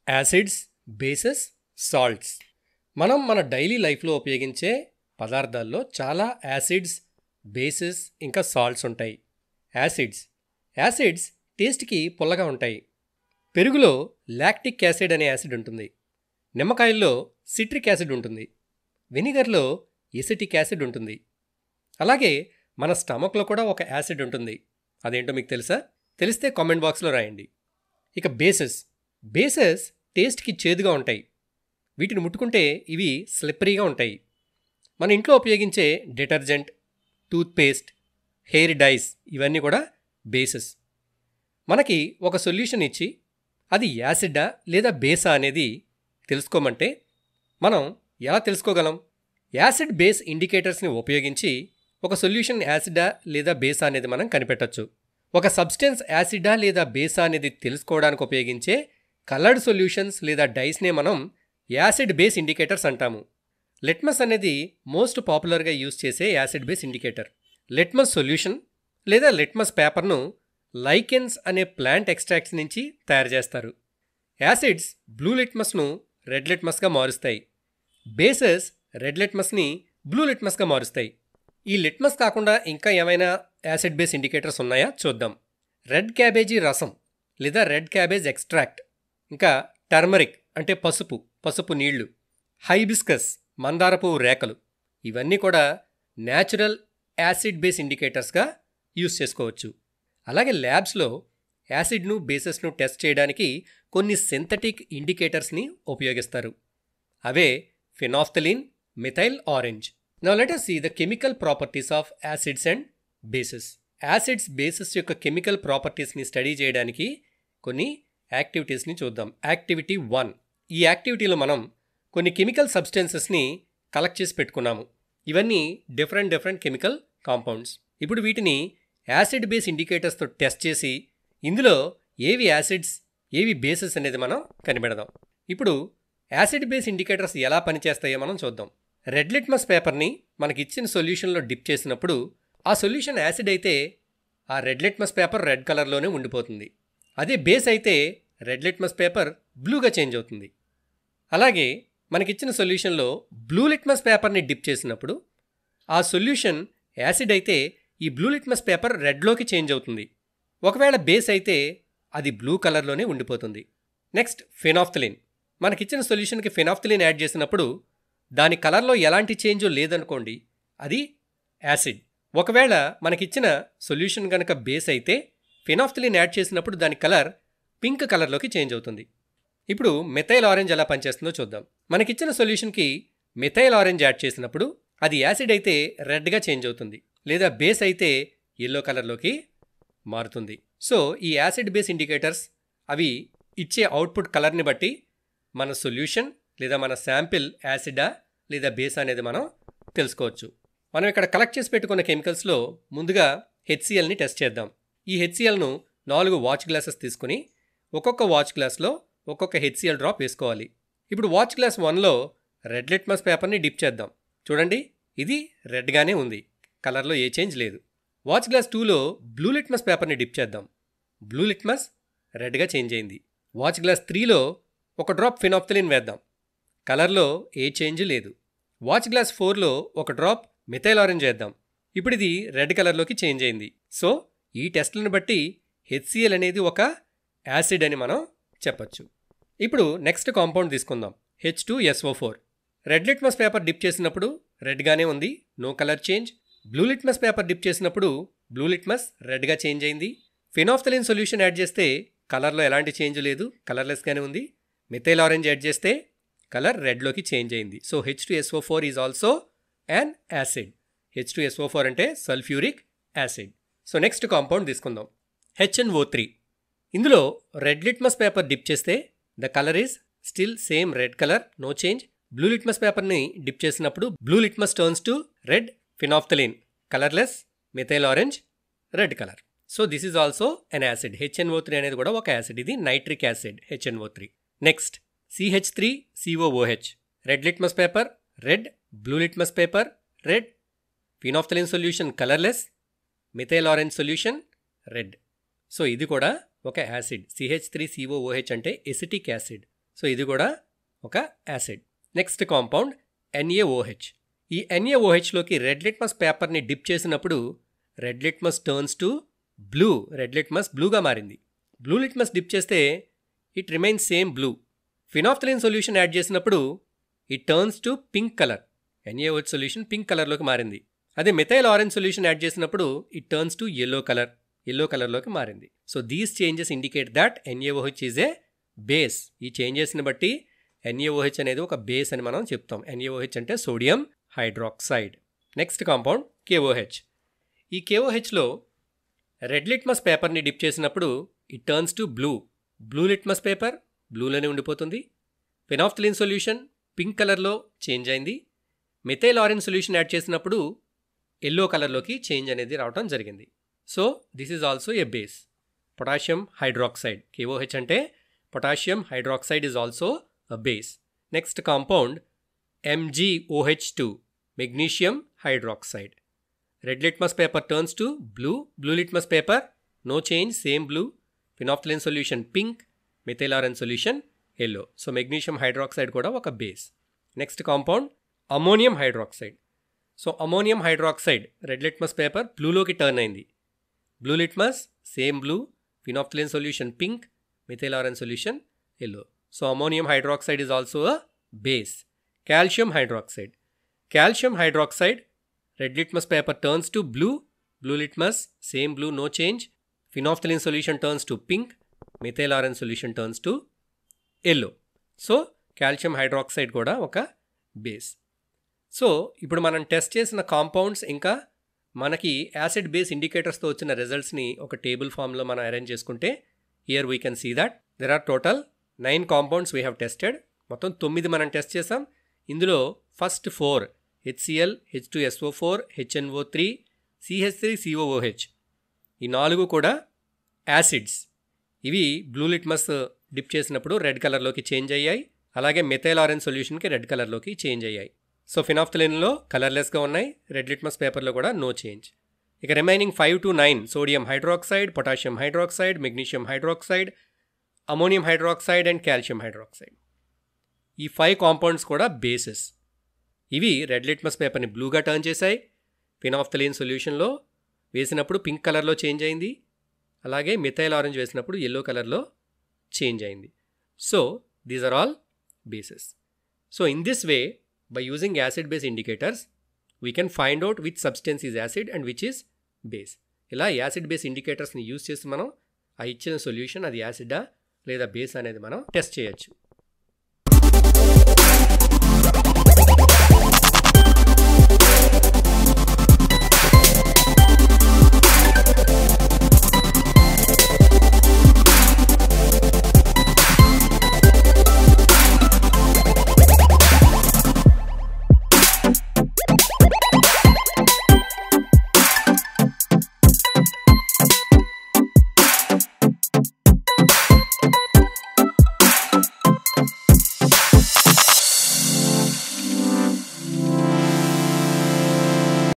Acids, bases, salts. మనం మన daily లైఫ్లో ఉపయోగించే పదార్థాల్లో చాలా యాసిడ్స్, బేసెస్ ఇంకా సాల్ట్స్ ఉంటాయి. యాసిడ్స్ టేస్ట్కి పుల్లగా ఉంటాయి. పెరుగులో లాక్టిక్ యాసిడ్ అనే యాసిడ్ ఉంటుంది. నిమ్మకాయల్లో సిట్రిక్ యాసిడ్ ఉంటుంది. వెనిగర్లో ఎసిటిక్ యాసిడ్ ఉంటుంది. అలాగే మన స్టమక్లో కూడా ఒక యాసిడ్ ఉంటుంది. అదేంటో మీకు తెలుసా? తెలిస్తే కామెంట్ బాక్స్లో రాయండి. ఇక బేసెస్ టేస్ట్కి చేదుగా ఉంటాయి. వీటిని ముట్టుకుంటే ఇవి స్లిప్పరీగా ఉంటాయి. మన ఇంట్లో ఉపయోగించే డిటర్జెంట్, టూత్పేస్ట్, హెయిర్ డైస్ ఇవన్నీ కూడా బేసెస్. మనకి ఒక సొల్యూషన్ ఇచ్చి అది యాసిడా లేదా బేసా అనేది తెలుసుకోమంటే మనం ఎలా తెలుసుకోగలం? యాసిడ్ బేస్ ఇండికేటర్స్ని ఉపయోగించి ఒక సొల్యూషన్ యాసిడా లేదా బేసా అనేది మనం కనిపెట్టొచ్చు. ఒక సబ్స్టెన్స్ యాసిడా లేదా బేసా అనేది తెలుసుకోవడానికి ఉపయోగించే కలర్డ్ సొల్యూషన్స్ లేదా డైస్నే మనం యాసిడ్ బేస్ ఇండికేటర్స్ అంటాము. లిట్మస్ అనేది మోస్ట్ పాపులర్గా యూజ్ చేసే acid base indicator. Litmus solution లేదా లిట్మస్ పేపర్ను లైకెన్స్ అనే ప్లాంట్ ఎక్స్ట్రాక్ట్స్ నుంచి తయారు చేస్తారు. యాసిడ్స్ బ్లూ లిట్మస్ను రెడ్ లిట్మస్గా మారుస్తాయి. బేసెస్ రెడ్ లిట్మస్ని బ్లూ లిట్మస్గా మారుస్తాయి. ఈ లిట్మస్ కాకుండా ఇంకా ఏమైనా యాసిడ్ బేస్ ఇండికేటర్స్ ఉన్నాయా చూద్దాం. రెడ్ క్యాబేజీ రసం లేదా రెడ్ క్యాబేజ్ ఎక్స్ట్రాక్ట్, ఇంకా టర్మరిక్ అంటే పసుపు నీళ్లు, హైబిస్కస్ మందార పువ్వు రేకలు, ఇవన్నీ కూడా న్యాచురల్ యాసిడ్ బేస్ ఇండికేటర్స్గా యూజ్ చేసుకోవచ్చు. అలాగే ల్యాబ్స్లో యాసిడ్ను బేసెస్ను టెస్ట్ చేయడానికి కొన్ని సింథటిక్ ఇండికేటర్స్ని ఉపయోగిస్తారు. అవే phenolphthalein, methyl orange. Now let us see the chemical properties of acids and bases. Acids, bases యొక్క కెమికల్ ప్రాపర్టీస్ని స్టడీ చేయడానికి కొన్ని యాక్టివిటీస్ని చూద్దాం. యాక్టివిటీ 1. ఈ యాక్టివిటీలో మనం కొన్ని కెమికల్ సబ్స్టెన్సెస్ని కలెక్ట్ చేసి పెట్టుకున్నాము. ఇవన్నీ డిఫరెంట్ కెమికల్ కాంపౌండ్స్. ఇప్పుడు వీటిని యాసిడ్ బేస్ ఇండికేటర్స్తో టెస్ట్ చేసి ఇందులో ఏవి యాసిడ్స్, ఏవి బేసెస్ అనేది మనం కనిపెడదాం. ఇప్పుడు యాసిడ్ బేస్ ఇండికేటర్స్ ఎలా పనిచేస్తాయో మనం చూద్దాం. రెడ్ లిట్మస్ పేపర్ని మనకిచ్చిన సొల్యూషన్లో డిప్ చేసినప్పుడు ఆ సొల్యూషన్ యాసిడ్ అయితే ఆ రెడ్ లిట్మస్ పేపర్ రెడ్ కలర్లోనే ఉండిపోతుంది. అదే బేస్ అయితే రెడ్ లిట్మస్ పేపర్ బ్లూగా చేంజ్ అవుతుంది. అలాగే మనకిచ్చిన సొల్యూషన్లో బ్లూ లిట్మస్ పేపర్ని డిప్ చేసినప్పుడు ఆ సొల్యూషన్ యాసిడ్ అయితే ఈ బ్లూ లిట్మస్ పేపర్ రెడ్లోకి చేంజ్ అవుతుంది. ఒకవేళ బేస్ అయితే అది బ్లూ కలర్లోనే ఉండిపోతుంది. Next phenolphthalein. మనకిచ్చిన సొల్యూషన్కి ఫినాఫ్థలిన్ యాడ్ చేసినప్పుడు దాని కలర్లో ఎలాంటి చేంజ్ లేదనుకోండి, అది యాసిడ్. ఒకవేళ మనకిచ్చిన సొల్యూషన్ కనుక బేస్ అయితే ఫినాఫ్థలిన్ యాడ్ చేసినప్పుడు దాని కలర్ పింక్ కలర్లోకి చేంజ్ అవుతుంది. ఇప్పుడు మిథైల్ ఆరెంజ్ ఎలా పనిచేస్తుందో చూద్దాం. మనకిచ్చిన సొల్యూషన్కి మిథైల్ ఆరెంజ్ యాడ్ చేసినప్పుడు అది యాసిడ్ అయితే రెడ్గా చేంజ్ అవుతుంది, లేదా బేస్ అయితే ఎల్లో కలర్లోకి మారుతుంది. సో ఈ యాసిడ్ బేస్ ఇండికేటర్స్ అవి ఇచ్చే అవుట్పుట్ కలర్ని బట్టి మన సొల్యూషన్ లేదా మన శాంపిల్ యాసిడా లేదా బేస్ అనేది మనం తెలుసుకోవచ్చు. మనం ఇక్కడ కలెక్ట్ చేసి పెట్టుకున్న కెమికల్స్లో ముందుగా హెచ్సిఎల్ని టెస్ట్ చేద్దాం. ఈ హెచ్సిఎల్ను 4 వాచ్ గ్లాసెస్ తీసుకుని ఒక్కొక్క వాచ్ గ్లాస్లో ఒక్కొక్క హెచ్సిఎల్ డ్రాప్ వేసుకోవాలి. ఇప్పుడు వాచ్ గ్లాస్ 1లో రెడ్ లిట్మస్ పేపర్ని డిప్ చేద్దాం. చూడండి, ఇది రెడ్గానే ఉంది, కలర్లో ఏ చేంజ్ లేదు. వాచ్ గ్లాస్ 2లో బ్లూ లిట్మస్ పేపర్ని డిప్ చేద్దాం. బ్లూ లిట్మస్ రెడ్గా చేంజ్ అయింది. వాచ్ గ్లాస్ 3లో ఒక డ్రాప్ ఫినాఫ్థలిన్ వేద్దాం. కలర్లో ఏ చేంజ్ లేదు. వాచ్ గ్లాస్ 4లో ఒక డ్రాప్ మిథైల్ ఆరెంజ్ వేద్దాం. ఇప్పుడు ఇది రెడ్ కలర్లోకి చేంజ్ అయింది. సో ఈ టెస్ట్లను బట్టి హెచ్సిఎల్ అనేది ఒక యాసిడ్ అని మనం చెప్పచ్చు. ఇప్పుడు నెక్స్ట్ కాంపౌండ్ తీసుకుందాం, H2SO4. Red litmus paper dip చేసినప్పుడు రెడ్గానే ఉంది, no colour change. Blue litmus paper dip చేసినప్పుడు బ్లూ లిట్మస్ రెడ్గా చేంజ్ అయింది. ఫినాఫ్థలిన్ సొల్యూషన్ యాడ్ చేస్తే కలర్లో ఎలాంటి చేంజ్ లేదు, కలర్లెస్గానే ఉంది. మిథైల్ ఆరెంజ్ యాడ్ చేస్తే కలర్ రెడ్లోకి చేంజ్ అయింది. So H2SO4 is also an acid. H2SO4 అంటే sulphuric acid. So next compound తీసుకుందాం, HNO3. ఇందులో రెడ్ లిట్మస్ పేపర్ డిప్ చేస్తే the colour is still same red colour, no change. Blue litmus పేపర్ని dip చేసినప్పుడు blue litmus turns to red, phenolphthalein కలర్లెస్, methyl orange red colour. So this is also an acid. HNO3 అనేది కూడా ఒక acid, ఇది nitric acid HNO3. Next CH3COOH. Red litmus paper red, blue litmus paper red, phenolphthalein solution కలర్లెస్, methyl orange solution red. So ఇది కూడా ఒక acid. CH3COOH అంటే acetic acid. So ఇది కూడా ఒక యాసిడ్. Next compound NaOH. ఈ NaOHలోకి రెడ్ లిట్మస్ పేపర్ని డిప్ చేసినప్పుడు red litmus turns to blue. Red litmus బ్లూగా మారింది. బ్లూ లిట్మస్ డిప్ చేస్తే it remains same blue. Phenolphthalein solution add చేసినప్పుడు it turns to pink colour. NaOH solution pink కలర్లోకి మారింది. అదే మిథైల్ ఆరెంజ్ సొల్యూషన్ యాడ్ చేసినప్పుడు it turns to yellow colour. Yellow కలర్లోకి మారింది. So these changes indicate that NaOH is a base. ఈ చేంజెస్ని బట్టి NaOH అనేది ఒక బేస్ అని మనం చెప్తాం. NaOH అంటే sodium hydroxide. Next compound KOH. ఈ KOHలో రెడ్ లిట్మస్ పేపర్ని డిప్ చేసినప్పుడు it turns to blue. Blue litmus paper బ్లూలోనే ఉండిపోతుంది. ఫినాఫ్థలిన్ సొల్యూషన్ పింక్ కలర్లో చేంజ్ అయింది. మిథైల్ ఆరెంజ్ సొల్యూషన్ యాడ్ చేసినప్పుడు ఎల్లో కలర్లోకి చేంజ్ అనేది రావడం జరిగింది. So this is also a base. Potassium hydroxide. KOH అంటే potassium hydroxide is also a base. Next compound MgOH2, magnesium hydroxide. Red litmus paper turns to blue. Blue litmus paper no change, same blue. Phenolphthalein solution pink, methyl orange solution yellow. So magnesium hydroxide kuda oka base. Next compound ammonium hydroxide. So ammonium hydroxide red litmus paper blue loki turn ayindi. Blue litmus same blue. Phenolphthalein solution pink, methyl orange solution yellow. So ammonium hydroxide is also a base. Calcium hydroxide. Calcium hydroxide, red litmus paper turns to blue. Blue litmus, same blue, no change. Phenolphthalein solution turns to pink. Methyl orange solution turns to yellow. So calcium hydroxide kuda oka base. So ఇప్పుడు మనం test చేసిన compounds ఇంకా మనకి acid base ఇండికేటర్స్తో వచ్చిన రిజల్ట్స్ని ఒక table ఫామ్లో మనం arrange చేసుకుంటే here we can see that there are total 9 compounds we have tested. మొత్తం 9 మనం టెస్ట్ చేసాం. ఇందులో first 4 HCl, H2SO4, HNO3, CH3COOH ఈ 4 కూడా యాసిడ్స్. ఇవి బ్లూ లిట్మస్ డిప్ చేసినప్పుడు రెడ్ కలర్లోకి చేంజ్ అయ్యాయి. అలాగే మెథైల్ ఆరెంజ్ సొల్యూషన్కి రెడ్ కలర్లోకి చేంజ్ అయ్యాయి. సో ఫినాఫ్థలిన్లో కలర్లెస్గా ఉన్నాయి. రెడ్ లిట్మస్ పేపర్లో కూడా నో చేంజ్. ఇక remaining 5 to 9 sodium hydroxide, potassium hydroxide, magnesium hydroxide, ammonium hydroxide and calcium hydroxide. ఈ 5 కాంపౌండ్స్ కూడా బేసెస్. ఇవి రెడ్ లిట్మస్ పేపర్ని బ్లూగా టర్న్ చేశాయి. ఫినాఫ్థలిన్ సొల్యూషన్లో వేసినప్పుడు పింక్ కలర్లో చేంజ్ అయింది. అలాగే మిథైల్ ఆరెంజ్ వేసినప్పుడు ఎల్లో కలర్లో చేంజ్ అయింది. So these are all bases. So in this way by using acid base indicators we can find out which substance is acid and which is base. ఇలా acid base ఇండికేటర్స్ని use చేసి మనం ఆ ఇచ్చిన solution అది యాసిడా లేదా base అనేది మనం టెస్ట్ చేయొచ్చు.